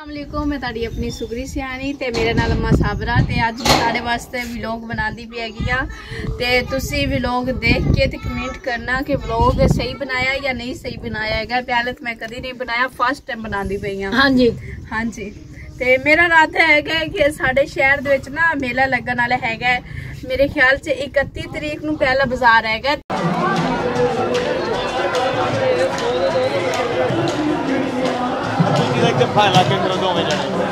अस्सलामुअलैकुम, मैं ताड़ी अपनी सुगरी सियानी ते मेरे नाल अम्मा साबरा ते अज मैं ताड़े वास्ते व्लॉग बनांदी पई हैगी आ ते तुसी व्लॉग देख के ते कमेंट करना कि व्लॉग सही बनाया या नहीं सही बनाया हैगा। पहले तो मैं कदी नहीं बनाया, फर्स्ट टाइम बनांदी पई हां। हाँ जी ते मेरा इरादा हैगा कि साडे शहर दे विच ना मेला लगन वाला हैगा। मेरे ख्याल से 31 तरीक नूं पहला बाजार हैगा। फायदा के अंदर दो में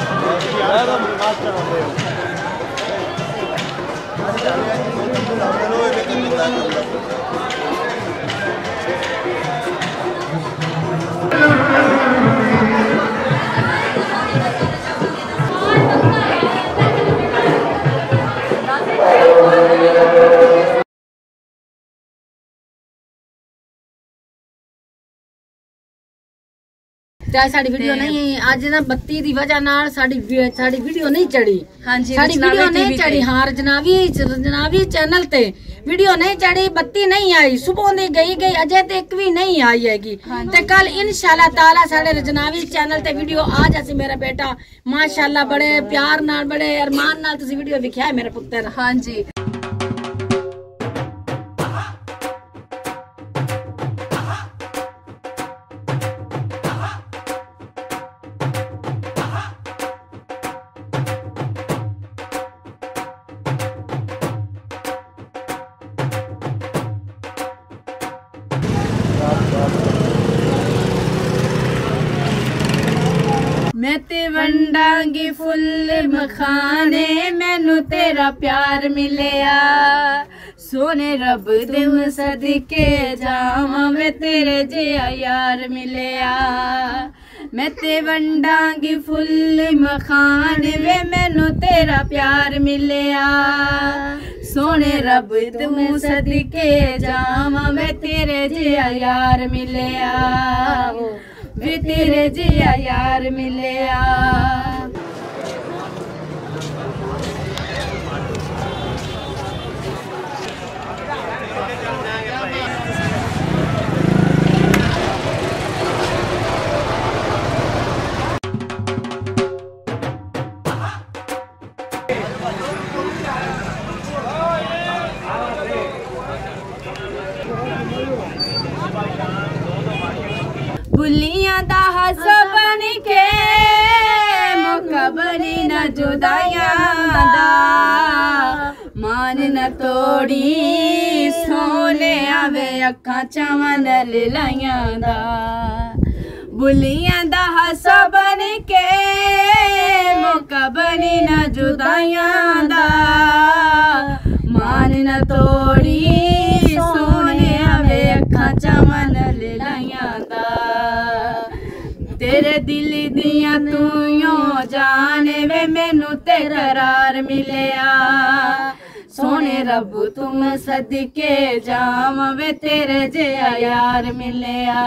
साड़ी वीडियो नहीं आज ना बत्ती दी वजह नाल साड़ी वीडियो नहीं चढ़ी। हाँ जी, साड़ी वीडियो नहीं चढ़ी। हाँ रजनावी चैनल ते वीडियो नहीं चढ़ी, बत्ती नहीं आई, सुबह दी गई अजय तक भी नहीं आई हैगी। ते कल इंशाल्लाह ताला साडे रजनावी चैनल ते वीडियो आ जासी। मेरा बेटा माशाल्लाह बड़े प्यार नाल बड़े अरमान नाल तुसी वीडियो दिखाया है मेरा पुत्र। हाँ जी मैं ते वंडांगी फुल मखाने, मैनू तेरा प्यार मिलिया। सोने रब दे सदके जावां, मैं तेरे जिया यार मिलिया। मैं ते वंडांगी फुल मखाने वे, मैनू तेरा प्यार मिलिया। सोने रब दे सदके जावां, मैं तेरे जिया यार मिलिया। वे तेरे जिया यार मिलिया। बुलियां दा हसा बन के मौका बनी न जुदाइयां दा, मान न तोड़ी सोने आवे अखां चावन लाइयां दा। बुलियां दा हसा बन के मौका बनी न जुदाइयां दा, मान न तोड़ी सोने आवे अखां चावन लाइयां दा। तेरे दिल दिया तू यो जाने वे, मैनू ते करार मिलिया। सोने रब तुम सदके जावां, वे तेरे जिया यार मिलिया।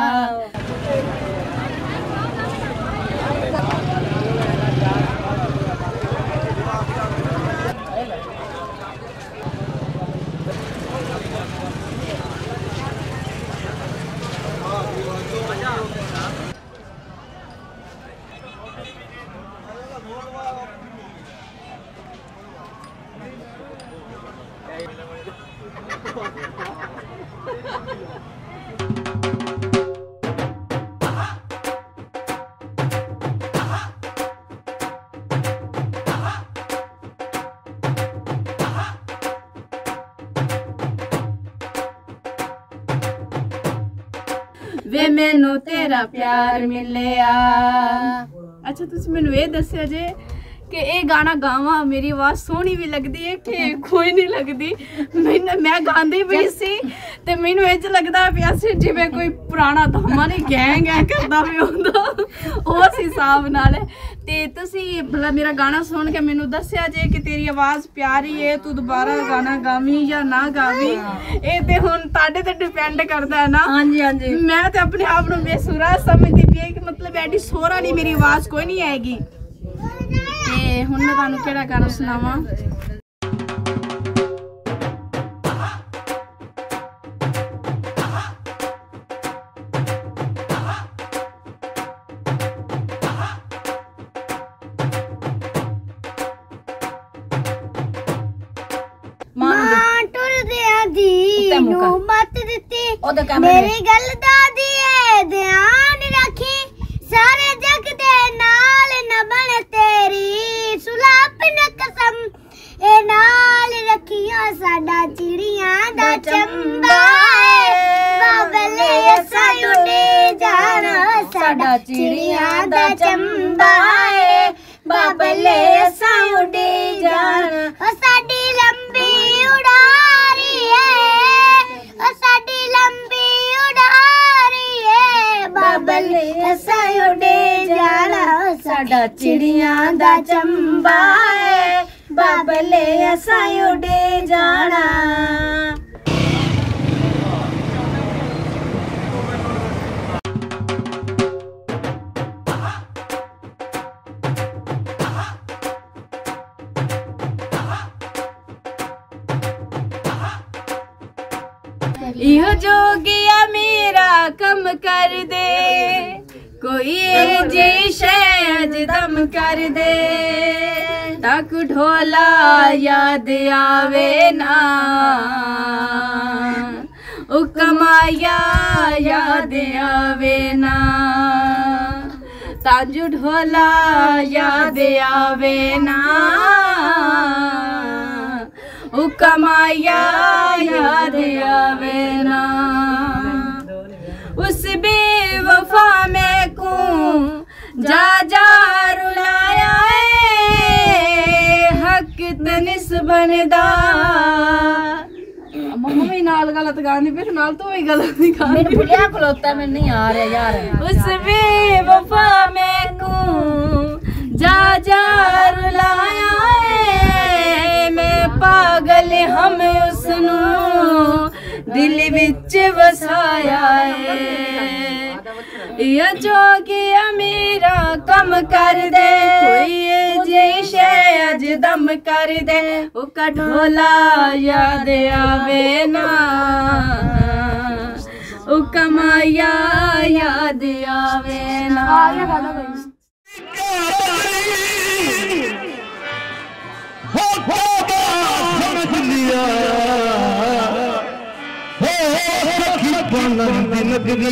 वे मैनू तेरा प्यार मिलिया। अच्छा तुसी मैनू ये दस्सिया जे कि ये गाना गावा मेरी आवाज़ सोहनी भी लगती है कि कोई नहीं लगती। मैं गांदी पई सी ते मैनू इंज लगदा पिया सी जिवें कोई पुराना धामा नहीं गैंग करदा पिया हुंदा, उस हिसाब नाल। ते तुसी भला मेरा गाना सुन के मैनू दस्सिया जे कि तेरी आवाज़ प्यारी है, तू दोबारा गाना गावी या ना गावी, ये ते हुण तुहाडे ते डिपेंड करदा है ना। हाँ जी हाँ जी। मैं तो अपने आप नूं बेसुरा समझदी पई कि मतलब एडी सोहरा नहीं मेरी आवाज़ कोई नहीं आएगी। ते हुण मैं तुहानूं केड़ा गाना सुनावां। मैनू मत दिती मेरी गल दादी है ध्यान रखी सारे जग दे नाल न बन तेरी सुलापन कसम ए नाल रखिया साडा चिड़ियां दा चंबा बाबले असा उड़े जाना साडा चिड़ियां दा चंबा बाबले असा उड़े जाना ओ साडी लंबी उड़ारी है ओ साडी लंबी उड़ारी है बाबले असा उड़े जाना साडा चिड़ियां दा चंबा बाबले असा उड़े जाना। इहो जोगिया मेरा कम कर दे कोई जी शहज दम कर दे तक ढोला याद आवे ना ओ कमाया याद आवे ना ताजू ढोला याद आवे ना ओ कमाया याद आवे ना उस बेवफा में को जा जा रुलाया हक तनिस बनदा मम्मी नाल गलत गानी फिर नाल तो भी गलत नहीं गानी मेरे बुढ़िया खलोता में नहीं आ रहा यार उस बेवफा में को जा जा रुलाया मैं पागल हम उसनू दिल विच वसाया ये जोगिया मेरा कम कर दे कोई जे शहज दम कर दे ओ कढोला याद आवे ना ओ कमाया याद आवे ना। नगरी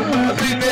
हाँ